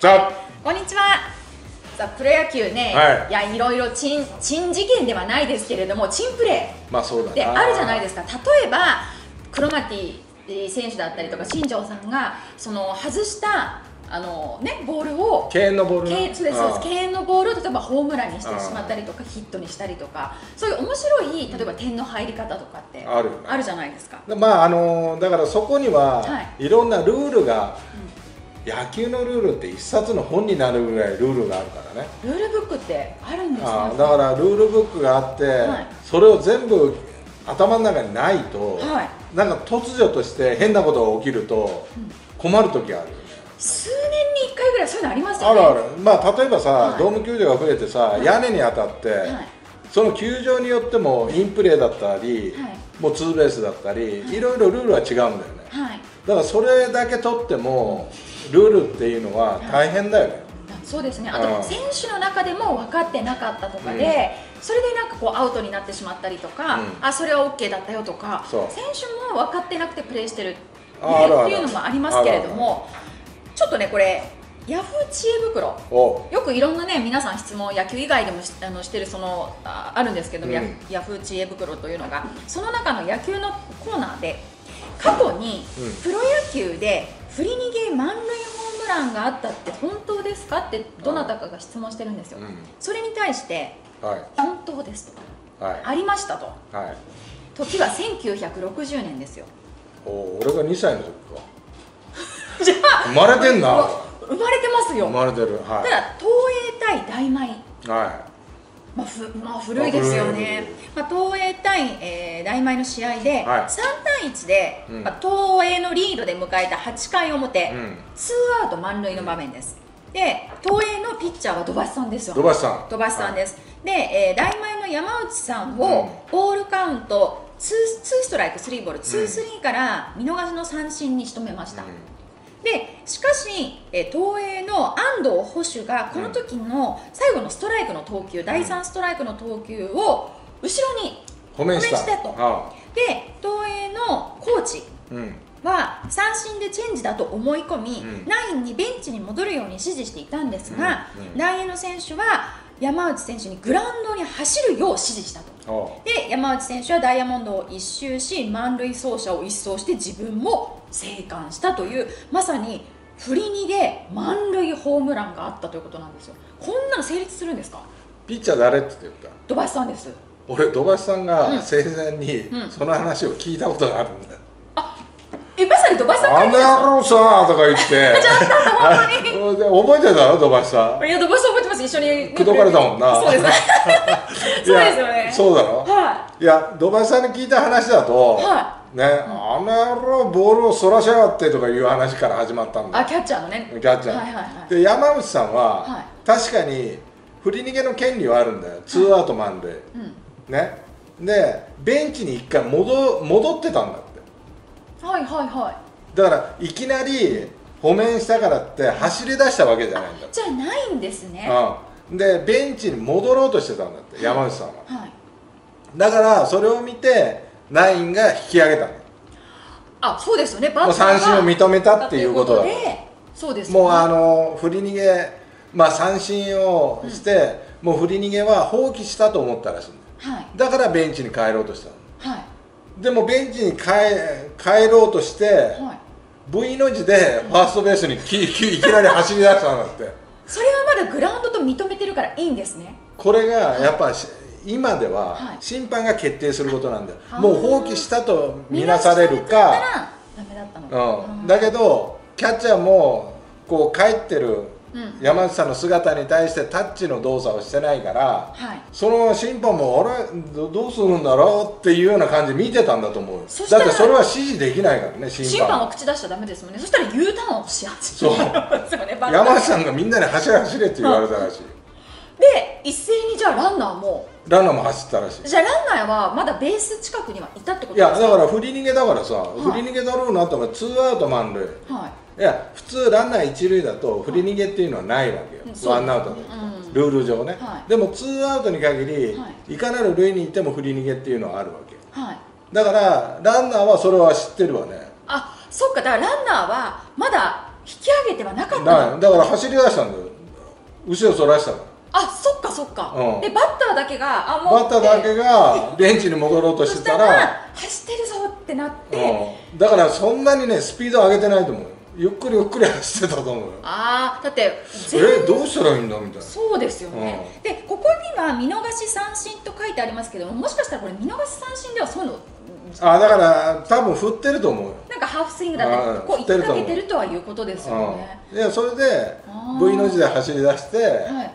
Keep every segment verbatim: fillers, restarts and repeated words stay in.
さあ、 こんにちは。さあ、プロ野球ね、はい、いやいろいろ珍珍事件ではないですけれども、珍プレー、 まあそうだであるじゃないですか。例えばクロマティ選手だったりとか新庄さんがその外したあのねボールを敬遠のボール、 ね、そうですそうです、敬遠のボールを例えばホームランにしてしまったりとかヒットにしたりとか、そういう面白い例えば点の入り方とかってある、ね、あるじゃないですか。 まああのだからそこには、はい、いろんなルールが、うん、野球のルールって一冊の本になるぐらいルールがあるからね。 ルールブックってあるんですね。 あだからルールブックがあって、はい、それを全部頭の中にないと、はい、なんか突如として変なことが起きると困る時があるよね。 数年にいっかいぐらいそういうのありますよね。 あるある。まあ例えばさ、はい、ドーム球場が増えてさ、はい、屋根に当たって、はい、その球場によってもインプレーだったり、はい、もうツーベースだったり、はい、いろいろルールは違うんだよね。はい、だからそれだけ取ってもルールっていうのは大変だよね。はい、 そうですね。あと選手の中でも分かってなかったとかで、うん、それでなんかこうアウトになってしまったりとか、うん、あそれは オーケー だったよとか、選手も分かってなくてプレーしてる、ね、っていうのもありますけれども、ちょっとねこれヤフー知恵袋、よくいろんなね皆さん質問野球以外でもしあのしてるその あ, あるんですけども、うん、ヤフー知恵袋というのがその中の野球のコーナーで過去にプロ野球で振り逃げ満塁ホームランがあったって本当ですかってどなたかが質問してるんですよ。うん、それに対して、はい、本当ですと、はい、ありましたと、はい、時はせんきゅうひゃくろくじゅうねんですよ。 お俺がにさいの時か。 じゃあ生まれてんな。 生まれてますよ。 生まれてる。はい、 ただ東映対大前、はい、まあふまあ、古いですよね。まあ、東映対、えー、大前の試合で、はい、さんたいいちで、うん、まあ、東映のリードで迎えたはちかい表、うん、ツーアウト満塁の場面です。で東映のピッチャーは土橋さんですよ。 土橋さん土橋さんです。はい、で、えー、大前の山内さんを、うん、ボールカウントツーストライクスリーボールツースリーから見逃しの三振に仕留めました。うん、でしかし、え東映の安藤捕手がこの時の最後のストライクの投球、うん、だいさんストライクの投球を後ろに褒めしたと。で東映のコーチは三振でチェンジだと思い込み、うん、ナインにベンチに戻るように指示していたんですが、うんうん、大英の選手は山内選手にグラウンドに走るよう指示したと。で山内選手はダイヤモンドを一周し満塁走者を一掃して自分も生還したというまさに振り逃げ満塁ホームランがあったということなんですよ。こんなの成立するんですか？ ピッチャー誰って言った？ 土橋さんです。 俺土橋さんが生前にその話を聞いたことがあるんだよ。 うんうん、あえまさに土橋さんからあの野郎さーとか言ってじゃあ本当に覚えてたの土橋さん。 いや土橋さん覚えてます。一緒に口説かれたもんな。 そうですそうですよね。 そうだろ。はい。いや土橋さんに聞いた話だと、はい、ね、うん、あの野郎ボールをそらしやがってとかいう話から始まったんだ。 あキャッチャーのね。 キャッチャー。はいはいはい。で山内さんは、はい、確かに振り逃げの権利はあるんだよ。ツーアウト満塁。うん、ね。でベンチに一回戻戻ってたんだって。 はいはいはい。 だからいきなり褒めんしたからって走り出したわけじゃないんだ。 じゃないんですね。 うん、でベンチに戻ろうとしてたんだって、はい、山内さんは、はい、だからそれを見てナインが引き上げたの。 あ、そうですよね。バッターが三振を認めたっていうことだ。 そうですよね。 もうあの振り逃げ、まあ、三振をして、うん、もう振り逃げは放棄したと思ったらしいんだ、はい、だからベンチに帰ろうとしたの、はい、でもベンチに帰帰ろうとして、はい、V の字でファーストベースにききいきなり走り出したんだって。 それはまだグラウンドと認めてるからいいんですね。 これがやっぱ、はい、今では審判が決定することなんだよ、はい、もう放棄したと見なされるかダメだったのか、 うん、だけどキャッチャーもこう帰ってる山内さんの姿に対してタッチの動作をしてないから、はい、その審判もあれ ど, どうするんだろうっていうような感じで見てたんだと思う。だってそれは指示できないからね。審判審判は口出しちゃダメですもんね。そしたら U ターンをし始めた。そう山内さんがみんなに走れ走れって言われたらしい。 で一斉にじゃあランナーもランナーも走ったらしい。 じゃあランナーはまだベース近くにはいたってことですか？いやだから振り逃げだからさ、はい、振り逃げだろうなとかツーアウト満塁、はい、いや普通ランナー一塁だと振り逃げっていうのはないわけよ、はい、ワンアウトで、うん、ルール上ね、はい、でもツーアウトに限り、はい、いかなる塁に行っても振り逃げっていうのはあるわけ、はい、だからランナーはそれは知ってるわね。 あ、そっか。だからランナーはまだ引き上げてはなかったの。 だから走り出したんだよ、後ろそらしたから。 あ、そっかそっか、うん、でバッターだけが、あ、 もうバッターだけがベンチに戻ろうとしてたら走ってるぞってなって、 うん、だからそんなにねスピード上げてないと思うよ、ゆっくりゆっくり走ってたと思うよ。 ああ、だってえどうしたらいいんだみたいな。 そうですよね、うん、でここには見逃し三振と書いてありますけども、もしかしたらこれ見逃し三振ではそういうの、 あ、だから多分振ってると思うよ。 なんかハーフスイングだったりこう引っ掛けてるとはいうことですよね。 いや、それで V の字で走り出して、はい、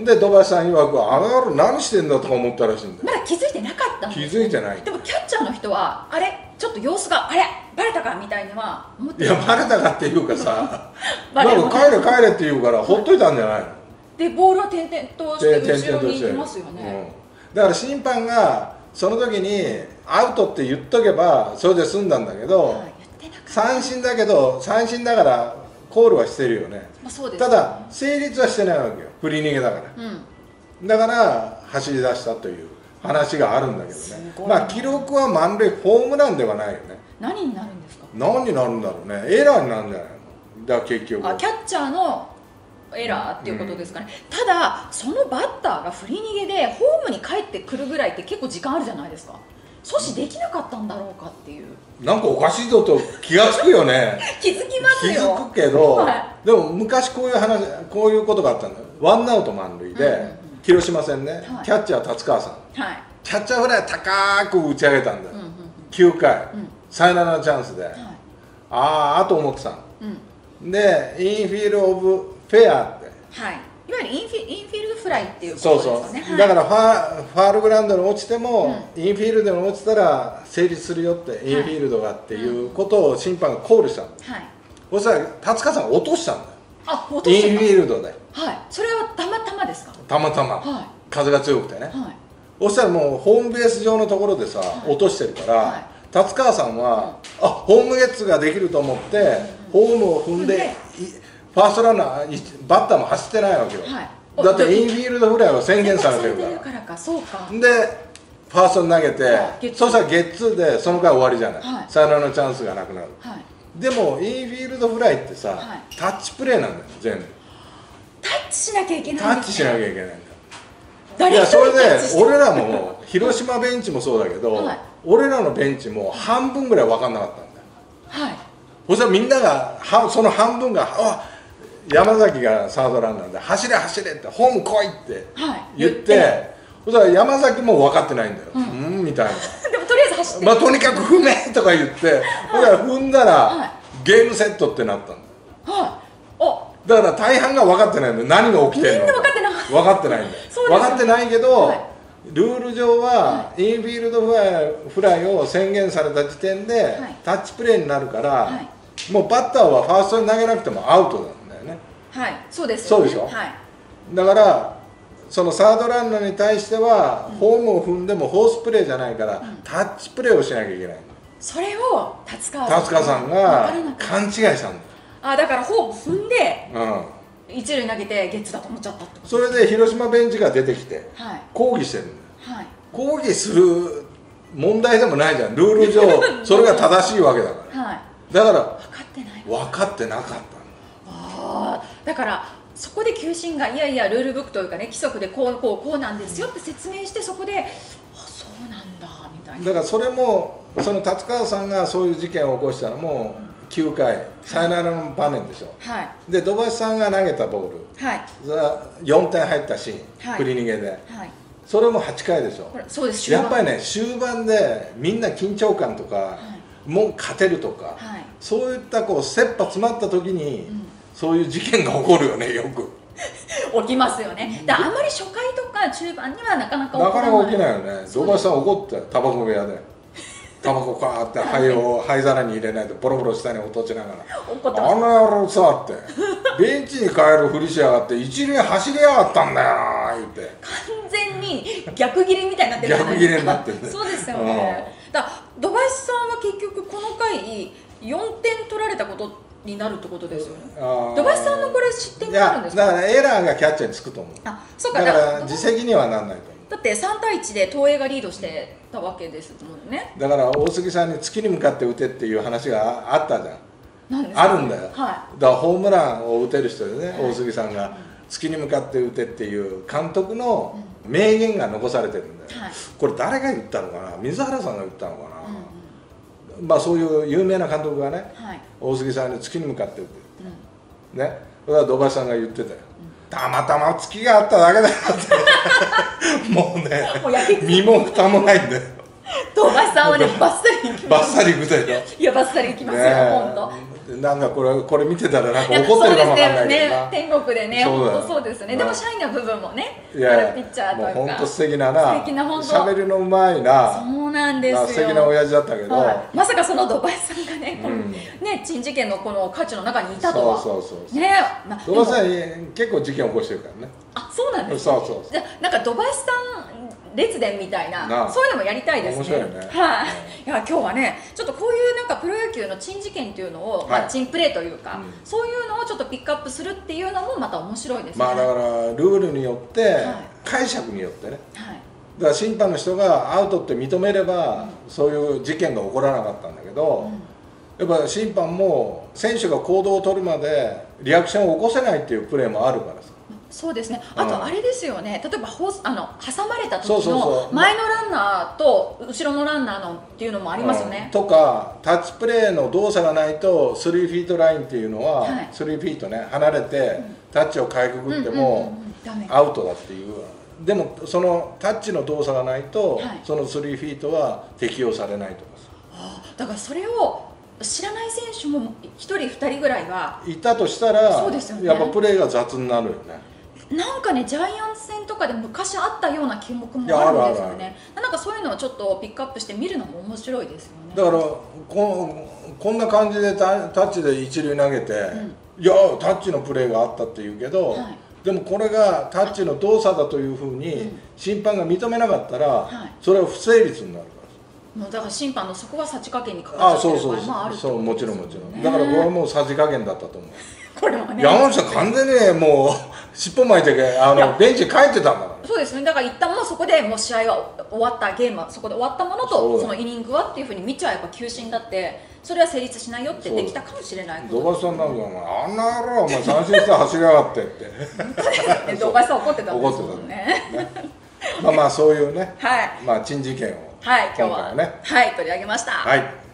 で土橋さん曰くあの野郎何してんだとか思ったらしいんだよ。 まだ気づいてなかったんです。 気づいてない。 でもキャッチャーの人はあれちょっと様子があれバレたかみたいには思っていや、バレたかっていうかさなんか帰れ帰れって言うからほっといたんじゃないの。 でボールは点々として後ろに行きますよね、 うん、だから審判がその時にアウトって言っとけばそれで済んだんだけど、はい、三振だけど三振だからコールはしてるよね、まあそうですね、ただ成立はしてないわけよ、振り逃げだから、うん、だから走り出したという話があるんだけどね、まあ記録は満塁、ホームランではないよね。 何になるんですか。 何になるんだろうね、エラーになるんじゃないの。だから結局あキャッチャーのエラーっていうことですかね、うん、ただそのバッターが振り逃げでホームに帰ってくるぐらいって結構時間あるじゃないですか。阻止できなかったんだろうかっていう、 なんかおかしいぞと気がつくよね気づきますよ。 気づくけど、はい、でも昔こういう話こういうことがあったんだよ。ワンアウト満塁で、うんうんうん、広島戦ね、はい、キャッチャー達川さん、はい、キャッチャーフライ高く打ち上げたんだよ、うんうんうん、きゅうかい、うん、サヨナラのチャンスで、はい、あああと思ってたの、うん、でインフィールド・オブ・フェアって、 はい、いわゆるインフィ、インフィールドフライっていうことですよね。 そうそう、はい、だからファファールグラウンドに落ちても、うん、インフィールドに落ちたら成立するよって、はい、インフィールドがっていうことを審判がコールしたの、はい、そしたら達川さんが落としたんだよ。 あ、落とした。 インフィールドで、 はい、それはたまたまですか。 たまたま、はい、風が強くてね、はい、そしたらもうホームベース上のところでさ、はい、落としてるから、はい、達川さんは、うん、あ、ホームゲッツができると思って、うん、ホームを踏んで、ファーストランナーバッターも走ってないわけよ、はい、だってインフィールドフライは宣言されてるからからか、そうか。 でファーストに投げて、はい、そしたらゲッツーでその回終わりじゃない、はい、サヨナラのチャンスがなくなる、はい、でもインフィールドフライってさ、はい、タッチプレーなんだよ全部。 タッチしなきゃいけないんだ。 タッチしなきゃいけないんだ。いや、それで俺らも広島ベンチもそうだけど、はい、俺らのベンチも半分ぐらい分かんなかったんだよ、はい、そしたらみんながその半分が「あ、山崎がサードランナーで走れ走れ」って「ホーム来い」って言って、はい、そしたら山崎も分かってないんだよ、うん、うんみたいなでもとりあえず走って、 まあ、とにかく踏めとか言って、はい、そしたら踏んだら、はい、ゲームセットってなったんだよ、はい、おだから大半が分かってないんだよ、何が起きてるのか。 みんな分かってない分かってないんだよ、分かってないけど、はい、ルール上はインフィールドフライ、フライを宣言された時点で、はい、タッチプレーになるから、はい、もうバッターはファーストに投げなくてもアウトなんだよね。 はい、そうですよね。そうでしょ、はい、だからそのサードランナーに対しては、うん、ホームを踏んでもフォースプレーじゃないから、うん、タッチプレーをしなきゃいけない。 それを達川達川さんが勘違いしたんだよ。 あ、だからホーム踏んで、うん一塁投げてゲッツだと思っちゃったってこと。 それで広島ベンチが出てきて、はい、抗議してるんだよ、はい、抗議する問題でもないじゃん、ルール上それが正しいわけだから、はい、だから分かってない分かってなかったの。 あ、だからそこで球審がいやいやルールブックというかね、規則でこうこうこうなんですよって説明して、そこであ、そうなんだみたいな。 だからそれもその達川さんがそういう事件を起こしたのも、うんきゅうかいサヨナラの場面でしょ、はい、で土橋さんが投げたボール、はい、よんてん入ったシーン、はい、振り逃げで、はい、それもはちかいでしょ。そうです、やっぱりね終盤でみんな緊張感とか、はい、もう勝てるとか、はい、そういったこう切羽詰まった時に、うん、そういう事件が起こるよね、よく起きますよね。だあんまり初回とか中盤にはなかなか起こらない。なかなか起きないよね。土橋さん怒ってタバコ部屋でタバコかーって灰を灰皿に入れないとボロボロ下に落としながら「あの野郎さ」って「ベンチに帰るふりしやがって一塁走りやがったんだよな」言って完全に逆切れみたいになってるじゃないですか。 逆切れになってるね。 そうですよね。だから土橋さんは結局この回よんてん取られたことになるってことですよね。土橋さんのこれ失点があるんですか。 いやだからエラーがキャッチャーにつくと思う。あ、そうか。だから自責にはならないと思う。 だってさんたいいちで東映がリードしてたわけですもんね。 だから大杉さんに月に向かって打てっていう話があったじゃん。 あるんだよ、 はい、 だからホームランを打てる人でね、はい、大杉さんが月に向かって打てっていう監督の名言が残されてるんだよ、はい、これ誰が言ったのかな、水原さんが言ったのかな、うん、まあそういう有名な監督がね、はい、大杉さんに月に向かって打てる、うん、ね、それは土橋さんが言ってたよ、うん、たまたま月があっただけだよってもうね、身も蓋もないんだよ。 土橋さんはね、バッサリいきます。 バッサリいくでしょ。 いや、バッサリいきますよ、本当。 なんかこれこれ見てたらなんか怒ってるかもわかんないけどな。 天国でね、本当そうですね。でもシャイな部分もね、あるピッチャーとか。 もう本当素敵なな。 素敵な本当。 喋るのうまいな。 そうなんですよ。 素敵な親父だったけど、 まさかその土橋さんがね、このね、珍事件のこの渦中の中にいたとは。 そうそうそう。 ね、 土橋さん結構事件起こしてるからね。 あ、そうなんです。 そうそう。 じゃなんか土橋さん列伝みたいな、そういうのもやりたいですね。 面白いね。 はい。いや今日はね、ちょっとこういうなんかプロ野球の珍事件っていうのを、まあ珍プレーというか、そういうのをちょっとピックアップするっていうのもまた面白いですね。 まあだからルールによって解釈によってね。はい。だから審判の人がアウトって認めればそういう事件が起こらなかったんだけど、やっぱ審判も選手が行動を取るまでリアクションを起こせないっていうプレーもあるからさ。 そうですね。あとあれですよね。例えばほあの挟まれた時の前のランナーと後ろのランナーのっていうのもありますよね。 うん、とかタッチプレーの動作がないとスリーフィートラインっていうのは、はい、スリーフィートね離れてタッチをかいくぐってもアウトだっていう。でもそのタッチの動作がないと、はい、そのスリーフィートは適用されないとかさ。 ああ、だからそれを知らない選手もひとりふたりぐらいはいたとしたら、そうですよね、やっぱプレーが雑になるよね。 なんかね、ジャイアンツ戦とかで昔あったような記憶もあるんですよね。なんかそういうのをちょっとピックアップして見るのも面白いですよね。 だからここんな感じでタタッチで一塁投げて、うん、いやタッチのプレーがあったって言うけど、はい、でもこれがタッチの動作だというふうに審判が認めなかったら、はい、それは不成立になるから。 もうだから審判のそこはさじ加減にかかっちゃってる場合もあるってことですよね。 そうもちろんもちろん。だからこれはもうさじ加減だったと思う。 これもね、 山内さん完全にねもう尻尾巻いてあのベンチに帰ってたんだから。 そうですね。だから一旦もうそこでもう試合は終わった、ゲームはそこで終わったものとそのイニングはっていうふうに見ちゃえば球審だってそれは成立しないよってできたかもしれない。 土橋さんなんかあんな野郎お前三振して走りやがってって土橋さん怒ってたんですもんね。 まあまあそういうね、 はい、 まあ珍事件をはい今日はねはい取り上げました。 はい。